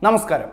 നമസ്കാരം.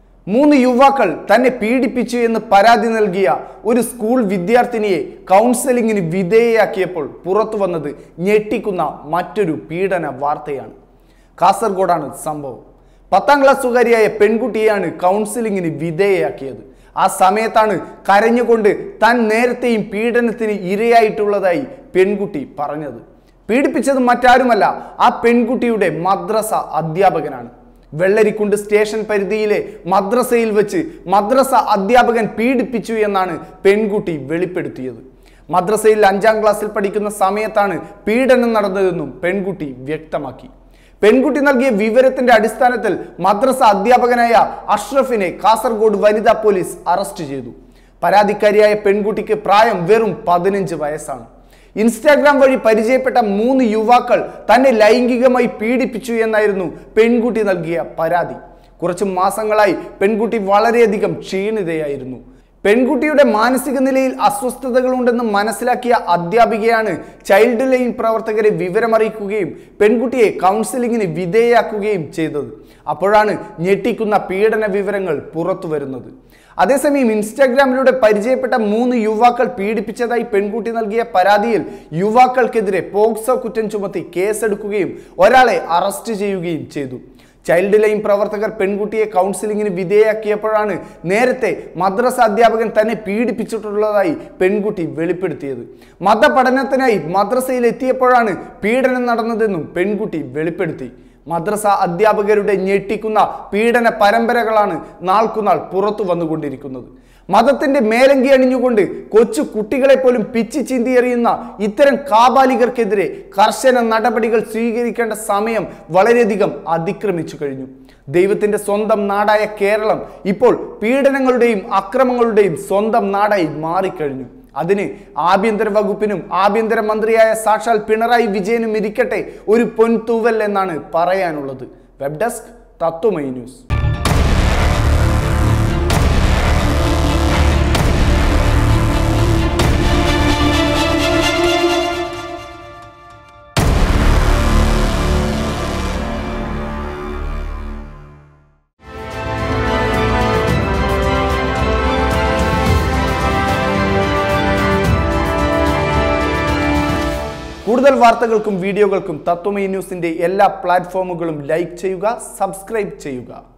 3 യുവാക്കൾ തന്നെ പീഡിപ്പിച്ചു എന്ന് പരാതി നൽകിയ ഒരു സ്കൂൾ വിദ്യാർത്ഥിനിയെ കൗൺസിലിംഗിന് വിധേയയാക്കിയപ്പോൾ പുറത്തു വന്നത് ഞെട്ടിക്കുന്ന മറ്റൊരു പീഡന വാർത്തയാണ്. കാസർഗോഡാണ് സംഭവം. 10ാം ക്ലാസ്സുകാരിയായ പെൺകുട്ടിയെയാണ് കൗൺസിലിംഗിന് വിധേയയാക്കിയത്. ആ സമയത്താണ് കരഞ്ഞുകൊണ്ട് താൻ നേരത്തെയും പീഡനത്തിന് ഇരയായിട്ടുള്ളതായി പെൺകുട്ടി പറഞ്ഞത്. പീഡിപ്പിച്ചത് മറ്റാരുമല്ല, ആ പെൺകുട്ടിയുടെ മദ്രസ അധ്യാപകനാണ്. വെള്ളരിക്കുണ്ട് സ്റ്റേഷൻ പരിധിയിലെ മദ്രസയിൽ വെച്ച് മദ്രസ അധ്യാപകൻ പീഡിപ്പിച്ചു എന്നാണ് പെൺകുട്ടി വെളിപ്പെടുത്തിയത്. മദ്രസയിൽ 5ാം ക്ലാസ്സിൽ പഠിക്കുന്ന സമയത്താണ് പീഡനം നടന്നതെന്നും പെൺകുട്ടി വ്യക്തമാക്കി. പെൺകുട്ടി നൽകിയ വിവരത്തിന്റെ അടിസ്ഥാനത്തിൽ മദ്രസ അധ്യാപകനായ അഷ്റഫിനെ കാസർഗോഡ് വനിതാ പോലീസ് അറസ്റ്റ് ചെയ്തു. പരാതിക്കാരിയായ പെൺകുട്ടിക്ക് പ്രായം വെറും 15 വയസ്സാണ്. ഇൻസ്റ്റാഗ്രാം വഴി പരിചയപ്പെട്ട 3 യുവാക്കൾ തന്നെ ലൈംഗികമായി പീഡിപ്പിച്ചു എന്നായിരുന്നു പെൺകുട്ടി നൽകിയ പരാതി. കുറച്ചു മാസങ്ങളായി പെൺകുട്ടി വളരെയധികം ക്ഷീണിതയായിരുന്നു. പെൺകുട്ടിയുടെ മാനസിക നിലയിൽ അസ്വസ്ഥതകളുണ്ടെന്ന് മനസ്സിലാക്കിയ അധ്യാപികയാണ് ചൈൽഡ് ലൈൻ പ്രവർത്തകരെ വിവരമറിയിക്കുകയും പെൺകുട്ടിയെ കൗൺസിലിംഗിന് വിധേയയാക്കുകയും ചെയ്തത്. അപ്പോഴാണ് ഞെട്ടിക്കുന്ന പീഡന വിവരങ്ങൾ പുറത്തു വരുന്നത്. അതേസമയം ഇൻസ്റ്റാഗ്രാമിലൂടെ പരിചയപ്പെട്ട 3 യുവാക്കൾ പീഡിപ്പിച്ചതായി പെൺകുട്ടി നൽകിയ പരാതിയിൽ യുവാക്കൾക്കെതിരെ പോക്സോ കുറ്റം ചുമത്തി കേസെടുക്കുകയും ഒരാളെ അറസ്റ്റ് ചെയ്യുകയും ചെയ്തു. ചൈൽഡ് ലൈൻ പ്രവർത്തകർ പെൺകുട്ടിയെ കൗൺസിലിംഗിന് വിധേയയാക്കിയപ്പോഴാണ് നേരത്തെ മദ്രസ അധ്യാപകൻ തന്നെ പീഡിപ്പിച്ചിട്ടുള്ളതായി പെൺകുട്ടി വെളിപ്പെടുത്തിയത്. മതപഠനത്തിനായി മദ്രസയിൽ എത്തിയപ്പോഴാണ് പീഡനം നടന്നതെന്നും പെൺകുട്ടി വെളിപ്പെടുത്തി. മദ്രസ അധ്യാപകരുടെ ഞെട്ടിക്കുന്ന പീഡന പരമ്പരകളാണ് നാൾക്കുനാൾ പുറത്തു വന്നുകൊണ്ടിരിക്കുന്നത്. മതത്തിന്റെ മേലങ്കി അണിഞ്ഞുകൊണ്ട് കൊച്ചു കുട്ടികളെ പോലും പിച്ചി ചീന്തിയെറിയുന്ന ഇത്തരം കാബാലികർക്കെതിരെ കർശന നടപടികൾ സ്വീകരിക്കേണ്ട സമയം വളരെയധികം അതിക്രമിച്ചു കഴിഞ്ഞു. ദൈവത്തിന്റെ സ്വന്തം നാടായ കേരളം ഇപ്പോൾ പീഡനങ്ങളുടെയും അക്രമങ്ങളുടെയും സ്വന്തം നാടായി മാറിക്കഴിഞ്ഞു. അതിന് ആഭ്യന്തര വകുപ്പിനും ആഭ്യന്തര മന്ത്രിയായ സാക്ഷാൽ പിണറായി വിജയനും ഇരിക്കട്ടെ ഒരു പൊൻതൂവൽ എന്നാണ് പറയാനുള്ളത്. Web desk Tathwamayi news. കൂടുതൽ വാർത്തകൾക്കും വീഡിയോകൾക്കും തത്വമൈ ന്യൂസിന്റെ എല്ലാ പ്ലാറ്റ്ഫോമുകളും ലൈക്ക് ചെയ്യുക, സബ്സ്ക്രൈബ് ചെയ്യുക.